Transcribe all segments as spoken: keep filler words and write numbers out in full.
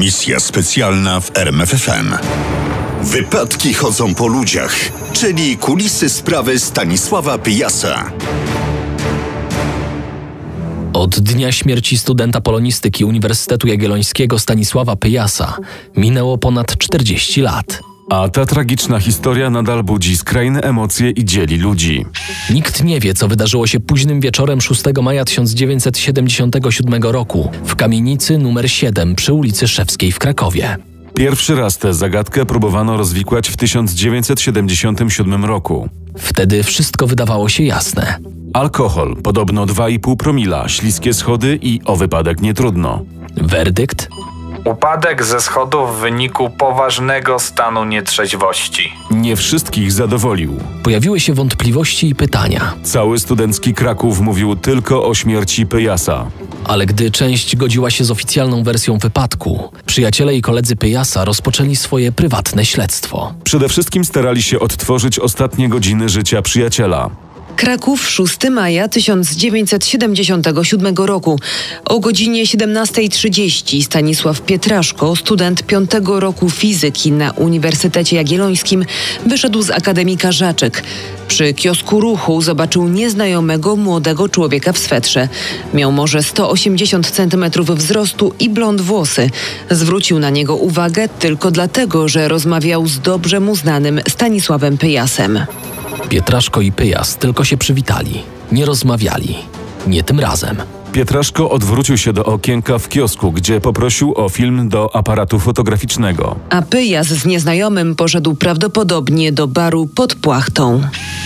Misja specjalna w R M F F M. Wypadki chodzą po ludziach, czyli kulisy sprawy Stanisława Pyjasa. Od dnia śmierci studenta polonistyki Uniwersytetu Jagiellońskiego Stanisława Pyjasa minęło ponad czterdzieści lat. A ta tragiczna historia nadal budzi skrajne emocje i dzieli ludzi. Nikt nie wie, co wydarzyło się późnym wieczorem szóstego maja tysiąc dziewięćset siedemdziesiątego siódmego roku w kamienicy numer siedem przy ulicy Szewskiej w Krakowie. Pierwszy raz tę zagadkę próbowano rozwikłać w tysiąc dziewięćset siedemdziesiątym siódmym roku. Wtedy wszystko wydawało się jasne. Alkohol, podobno dwa i pół promila, śliskie schody i o wypadek nie trudno. Werdykt? Upadek ze schodów w wyniku poważnego stanu nietrzeźwości. Nie wszystkich zadowolił. Pojawiły się wątpliwości i pytania. Cały studencki Kraków mówił tylko o śmierci Pyjasa. Ale gdy część godziła się z oficjalną wersją wypadku, przyjaciele i koledzy Pyjasa rozpoczęli swoje prywatne śledztwo. Przede wszystkim starali się odtworzyć ostatnie godziny życia przyjaciela. Kraków, szóstego maja tysiąc dziewięćset siedemdziesiątego siódmego roku. O godzinie siedemnasta trzydzieści Stanisław Pietraszko, student piątego roku fizyki na Uniwersytecie Jagiellońskim, wyszedł z Akademii Karzaczek. Przy kiosku Ruchu zobaczył nieznajomego młodego człowieka w swetrze. Miał może sto osiemdziesiąt centymetrów wzrostu i blond włosy. Zwrócił na niego uwagę tylko dlatego, że rozmawiał z dobrze mu znanym Stanisławem Pyjasem. Pietraszko i Pyjas tylko się przywitali. Nie rozmawiali. Nie tym razem. Pietraszko odwrócił się do okienka w kiosku, gdzie poprosił o film do aparatu fotograficznego. A Pyjas z nieznajomym poszedł prawdopodobnie do baru pod Płachtą.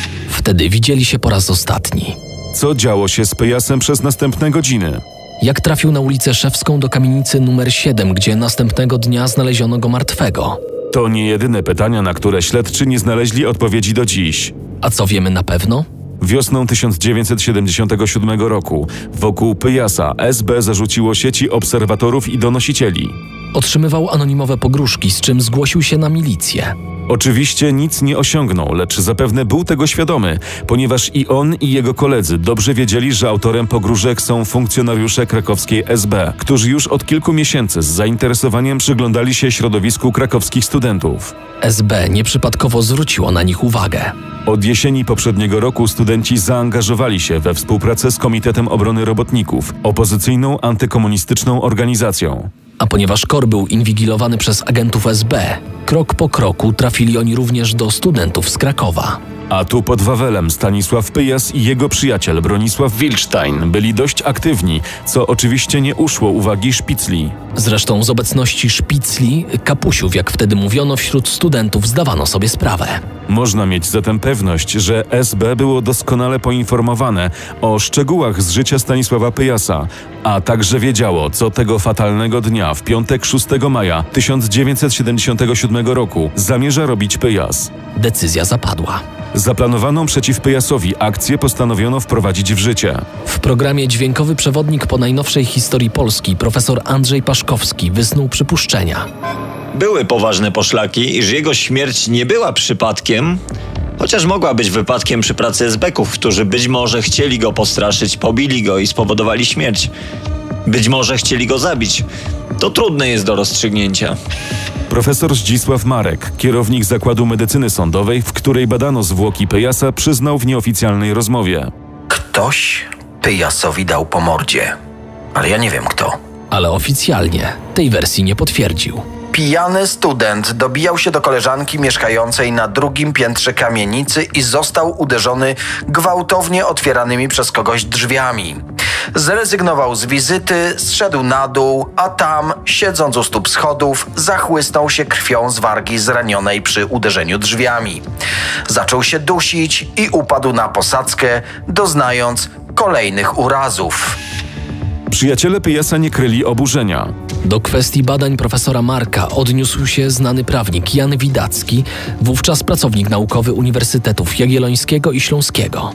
Wtedy widzieli się po raz ostatni. Co działo się z Pyjasem przez następne godziny? Jak trafił na ulicę Szewską do kamienicy numer siedem, gdzie następnego dnia znaleziono go martwego? To nie jedyne pytania, na które śledczy nie znaleźli odpowiedzi do dziś. A co wiemy na pewno? Wiosną tysiąc dziewięćset siedemdziesiątego siódmego roku wokół Pyjasa S B zarzuciło sieci obserwatorów i donosicieli. Otrzymywał anonimowe pogróżki, z czym zgłosił się na milicję. Oczywiście nic nie osiągnął, lecz zapewne był tego świadomy, ponieważ i on, i jego koledzy dobrze wiedzieli, że autorem pogróżek są funkcjonariusze krakowskiej S B, którzy już od kilku miesięcy z zainteresowaniem przyglądali się środowisku krakowskich studentów. S B nieprzypadkowo zwróciło na nich uwagę. Od jesieni poprzedniego roku studenci zaangażowali się we współpracę z Komitetem Obrony Robotników, opozycyjną antykomunistyczną organizacją. A ponieważ KOR był inwigilowany przez agentów S B, krok po kroku trafili oni również do studentów z Krakowa. A tu pod Wawelem Stanisław Pyjas i jego przyjaciel Bronisław Wilczstein byli dość aktywni, co oczywiście nie uszło uwagi szpicli. Zresztą z obecności szpicli, kapusiów jak wtedy mówiono, wśród studentów zdawano sobie sprawę. Można mieć zatem pewność, że S B było doskonale poinformowane o szczegółach z życia Stanisława Pyjasa, a także wiedziało, co tego fatalnego dnia, w piątek szóstego maja tysiąc dziewięćset siedemdziesiątego siódmego roku zamierza robić Pyjas. Decyzja zapadła. Zaplanowaną przeciw Pyjasowi akcję postanowiono wprowadzić w życie. W programie Dźwiękowy Przewodnik po najnowszej historii Polski profesor Andrzej Paszkowski wysnuł przypuszczenia. Były poważne poszlaki, iż jego śmierć nie była przypadkiem, chociaż mogła być wypadkiem przy pracy es beków, którzy być może chcieli go postraszyć, pobili go i spowodowali śmierć. Być może chcieli go zabić. To trudne jest do rozstrzygnięcia. Profesor Zdzisław Marek, kierownik Zakładu Medycyny Sądowej, w której badano zwłoki Pyjasa, przyznał w nieoficjalnej rozmowie. Ktoś Pyjasowi dał po mordzie, ale ja nie wiem kto. Ale oficjalnie tej wersji nie potwierdził. Pijany student dobijał się do koleżanki mieszkającej na drugim piętrze kamienicy i został uderzony gwałtownie otwieranymi przez kogoś drzwiami. Zrezygnował z wizyty, zszedł na dół, a tam, siedząc u stóp schodów, zachłysnął się krwią z wargi zranionej przy uderzeniu drzwiami. Zaczął się dusić i upadł na posadzkę, doznając kolejnych urazów. Przyjaciele Pyjasa nie kryli oburzenia. Do kwestii badań profesora Marka odniósł się znany prawnik Jan Widacki, wówczas pracownik naukowy Uniwersytetów Jagiellońskiego i Śląskiego.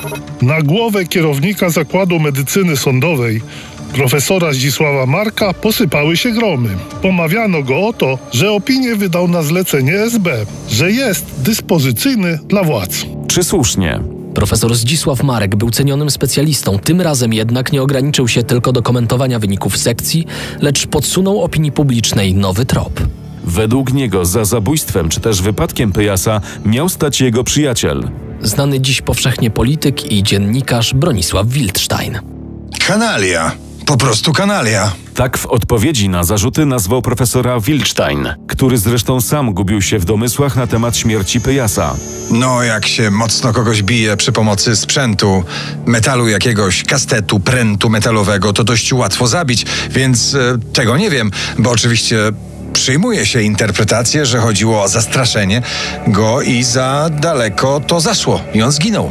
Na głowę kierownika Zakładu Medycyny Sądowej, profesora Zdzisława Marka, posypały się gromy. Pomawiano go o to, że opinię wydał na zlecenie es be, że jest dyspozycyjny dla władz. Czy słusznie? Profesor Zdzisław Marek był cenionym specjalistą, tym razem jednak nie ograniczył się tylko do komentowania wyników sekcji, lecz podsunął opinii publicznej nowy trop. Według niego za zabójstwem czy też wypadkiem Pyjasa miał stać jego przyjaciel. Znany dziś powszechnie polityk i dziennikarz Bronisław Wildstein. Kanalia. Po prostu kanalia. Tak w odpowiedzi na zarzuty nazwał profesora Wildstein, który zresztą sam gubił się w domysłach na temat śmierci Pyjasa. No, jak się mocno kogoś bije przy pomocy sprzętu, metalu jakiegoś, kastetu, prętu metalowego, to dość łatwo zabić, więc e, tego nie wiem, bo oczywiście przyjmuje się interpretację, że chodziło o zastraszenie go i za daleko to zaszło i on zginął.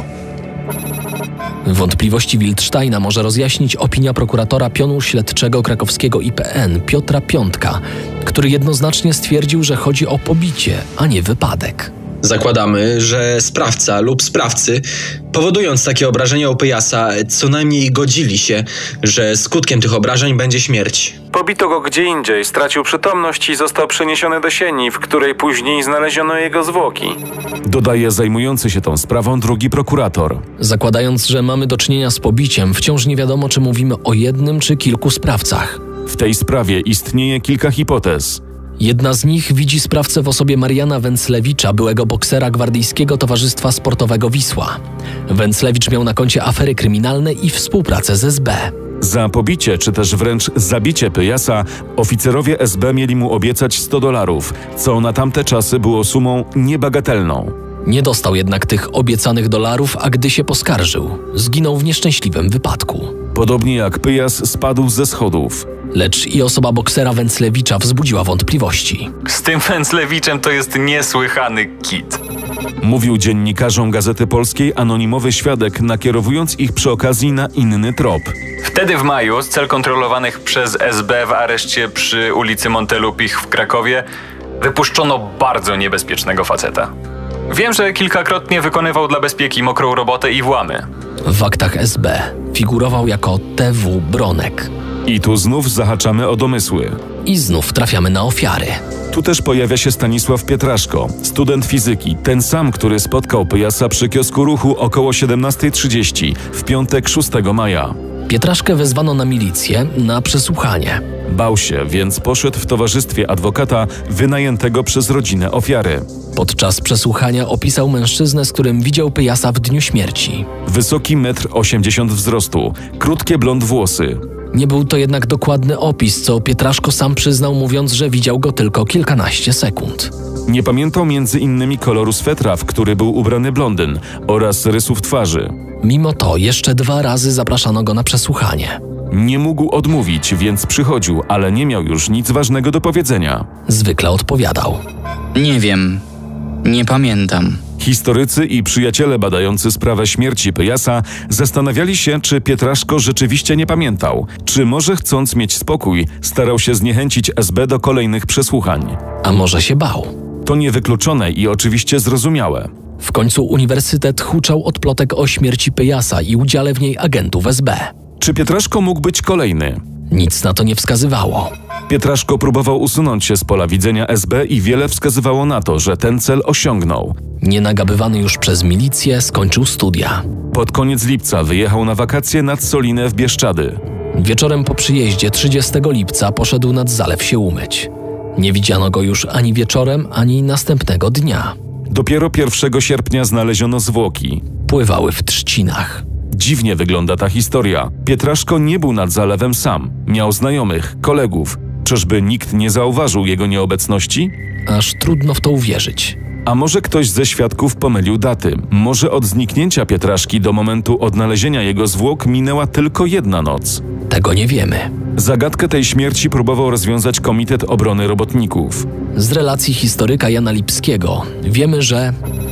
Wątpliwości Wildsteina może rozjaśnić opinia prokuratora pionu śledczego krakowskiego I P N Piotra Piątka, który jednoznacznie stwierdził, że chodzi o pobicie, a nie wypadek. Zakładamy, że sprawca lub sprawcy, powodując takie obrażenia u Pyjasa, co najmniej godzili się, że skutkiem tych obrażeń będzie śmierć. Pobito go gdzie indziej, stracił przytomność i został przeniesiony do sieni, w której później znaleziono jego zwłoki. Dodaje zajmujący się tą sprawą drugi prokurator. Zakładając, że mamy do czynienia z pobiciem, wciąż nie wiadomo, czy mówimy o jednym czy kilku sprawcach. W tej sprawie istnieje kilka hipotez. Jedna z nich widzi sprawcę w osobie Mariana Węclewicza, byłego boksera Gwardyjskiego Towarzystwa Sportowego Wisła. Węclewicz miał na koncie afery kryminalne i współpracę z S B. Za pobicie czy też wręcz zabicie Pyjasa oficerowie S B mieli mu obiecać sto dolarów, co na tamte czasy było sumą niebagatelną. Nie dostał jednak tych obiecanych dolarów, a gdy się poskarżył, zginął w nieszczęśliwym wypadku. Podobnie jak Pyjas spadł ze schodów. Lecz i osoba boksera Węclewicza wzbudziła wątpliwości. Z tym Węclewiczem to jest niesłychany kit. Mówił dziennikarzom Gazety Polskiej anonimowy świadek, nakierowując ich przy okazji na inny trop. Wtedy w maju z cel kontrolowanych przez S B w areszcie przy ulicy Montelupich w Krakowie wypuszczono bardzo niebezpiecznego faceta. Wiem, że kilkakrotnie wykonywał dla bezpieki mokrą robotę i włamy. W aktach S B figurował jako T W Bronek. I tu znów zahaczamy o domysły. I znów trafiamy na ofiary. Tu też pojawia się Stanisław Pietraszko, student fizyki, ten sam, który spotkał Pyjasa przy kiosku Ruchu około siedemnasta trzydzieści w piątek szóstego maja. Pietraszkę wezwano na milicję na przesłuchanie. Bał się, więc poszedł w towarzystwie adwokata wynajętego przez rodzinę ofiary. Podczas przesłuchania opisał mężczyznę, z którym widział Pyjasa w dniu śmierci. Wysoki metr osiemdziesiąt wzrostu, krótkie blond włosy. Nie był to jednak dokładny opis, co Pietraszko sam przyznał, mówiąc, że widział go tylko kilkanaście sekund. Nie pamiętał między innymi koloru swetra, w który był ubrany blondyn, oraz rysów twarzy. Mimo to jeszcze dwa razy zapraszano go na przesłuchanie. Nie mógł odmówić, więc przychodził, ale nie miał już nic ważnego do powiedzenia. Zwykle odpowiadał. Nie wiem. Nie pamiętam. Historycy i przyjaciele badający sprawę śmierci Pyjasa zastanawiali się, czy Pietraszko rzeczywiście nie pamiętał, czy może chcąc mieć spokój, starał się zniechęcić S B do kolejnych przesłuchań. A może się bał? To niewykluczone i oczywiście zrozumiałe. W końcu uniwersytet huczał od plotek o śmierci Pyjasa i udziale w niej agentów S B. Czy Pietraszko mógł być kolejny? Nic na to nie wskazywało. Pietraszko próbował usunąć się z pola widzenia S B i wiele wskazywało na to, że ten cel osiągnął. Nienagabywany już przez milicję skończył studia. Pod koniec lipca wyjechał na wakacje nad Solinę w Bieszczady. Wieczorem po przyjeździe trzydziestego lipca poszedł nad zalew się umyć. Nie widziano go już ani wieczorem, ani następnego dnia. Dopiero pierwszego sierpnia znaleziono zwłoki. Pływały w trzcinach. Dziwnie wygląda ta historia. Pietraszko nie był nad zalewem sam. Miał znajomych, kolegów. Czyżby nikt nie zauważył jego nieobecności? Aż trudno w to uwierzyć. A może ktoś ze świadków pomylił daty? Może od zniknięcia Pietraszki do momentu odnalezienia jego zwłok minęła tylko jedna noc? Tego nie wiemy. Zagadkę tej śmierci próbował rozwiązać Komitet Obrony Robotników. Z relacji historyka Jana Lipskiego wiemy, że...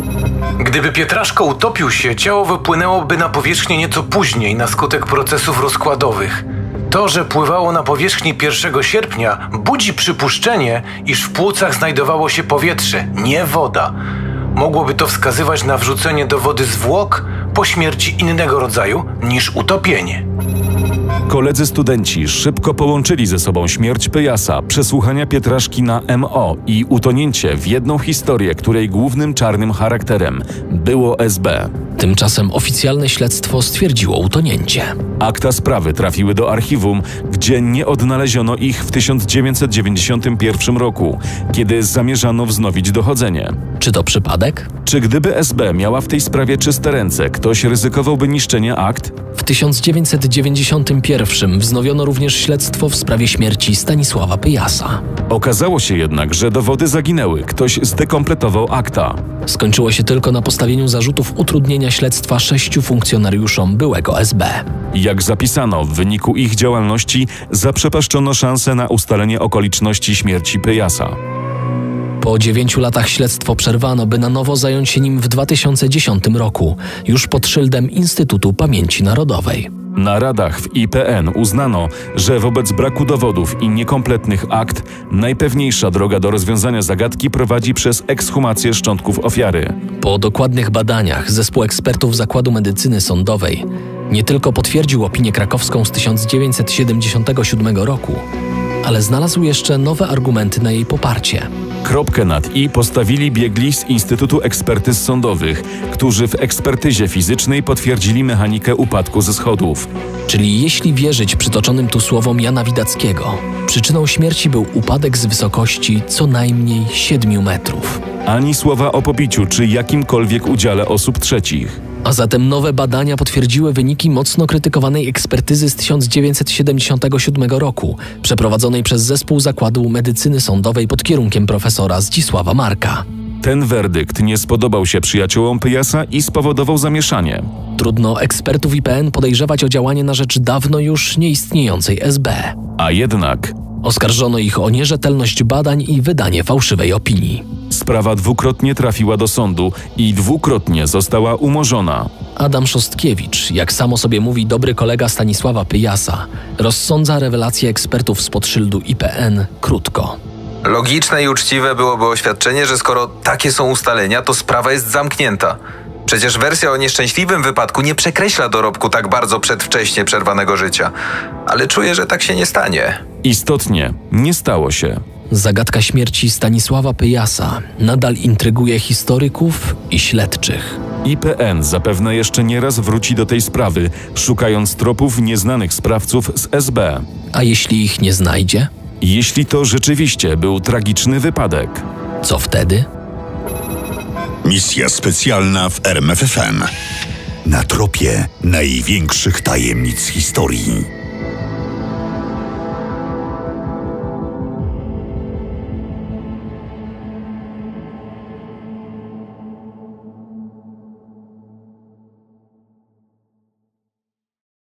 Gdyby Pietraszko utopił się, ciało wypłynęłoby na powierzchnię nieco później na skutek procesów rozkładowych. To, że pływało na powierzchni pierwszego sierpnia, budzi przypuszczenie, iż w płucach znajdowało się powietrze, nie woda. Mogłoby to wskazywać na wrzucenie do wody zwłok po śmierci innego rodzaju niż utopienie. Koledzy studenci szybko połączyli ze sobą śmierć Pyjasa, przesłuchania Pietraszki na M O i utonięcie w jedną historię, której głównym czarnym charakterem było S B. Tymczasem oficjalne śledztwo stwierdziło utonięcie. Akta sprawy trafiły do archiwum, gdzie nie odnaleziono ich w tysiąc dziewięćset dziewięćdziesiątym pierwszym roku, kiedy zamierzano wznowić dochodzenie. Czy to przypadek? Czy gdyby S B miała w tej sprawie czyste ręce, ktoś ryzykowałby niszczenie akt? W tysiąc dziewięćset dziewięćdziesiątym pierwszym wznowiono również śledztwo w sprawie śmierci Stanisława Pyjasa. Okazało się jednak, że dowody zaginęły, ktoś zdekompletował akta. Skończyło się tylko na postawieniu zarzutów utrudnienia śledztwa sześciu funkcjonariuszom byłego S B. Jak zapisano, w wyniku ich działalności zaprzepaszczono szansę na ustalenie okoliczności śmierci Pyjasa. Po dziewięciu latach śledztwo przerwano, by na nowo zająć się nim w dwa tysiące dziesiątym roku, już pod szyldem Instytutu Pamięci Narodowej. Na radach w I P N uznano, że wobec braku dowodów i niekompletnych akt najpewniejsza droga do rozwiązania zagadki prowadzi przez ekshumację szczątków ofiary. Po dokładnych badaniach zespół ekspertów Zakładu Medycyny Sądowej nie tylko potwierdził opinię krakowską z tysiąc dziewięćset siedemdziesiątego siódmego roku, ale znalazł jeszcze nowe argumenty na jej poparcie. Kropkę nad i postawili biegli z Instytutu Ekspertyz Sądowych, którzy w ekspertyzie fizycznej potwierdzili mechanikę upadku ze schodów. Czyli jeśli wierzyć przytoczonym tu słowom Jana Widackiego, przyczyną śmierci był upadek z wysokości co najmniej siedmiu metrów. Ani słowa o pobiciu czy jakimkolwiek udziale osób trzecich. A zatem nowe badania potwierdziły wyniki mocno krytykowanej ekspertyzy z tysiąc dziewięćset siedemdziesiątego siódmego roku, przeprowadzonej przez Zespół Zakładu Medycyny Sądowej pod kierunkiem profesora Zdzisława Marka. Ten werdykt nie spodobał się przyjaciołom Pyjasa i spowodował zamieszanie. Trudno ekspertów I P N podejrzewać o działanie na rzecz dawno już nieistniejącej S B. A jednak oskarżono ich o nierzetelność badań i wydanie fałszywej opinii. Sprawa dwukrotnie trafiła do sądu i dwukrotnie została umorzona. Adam Szostkiewicz, jak sam o sobie mówi dobry kolega Stanisława Pyjasa, rozsądza rewelacje ekspertów spod szyldu I P N krótko. Logiczne i uczciwe byłoby oświadczenie, że skoro takie są ustalenia, to sprawa jest zamknięta. Przecież wersja o nieszczęśliwym wypadku nie przekreśla dorobku tak bardzo przedwcześnie przerwanego życia. Ale czuję, że tak się nie stanie. Istotnie, nie stało się. Zagadka śmierci Stanisława Pyjasa nadal intryguje historyków i śledczych. I P N zapewne jeszcze nieraz wróci do tej sprawy, szukając tropów nieznanych sprawców z S B. A jeśli ich nie znajdzie? Jeśli to rzeczywiście był tragiczny wypadek. Co wtedy? Misja specjalna w R M F F M. Na tropie największych tajemnic historii.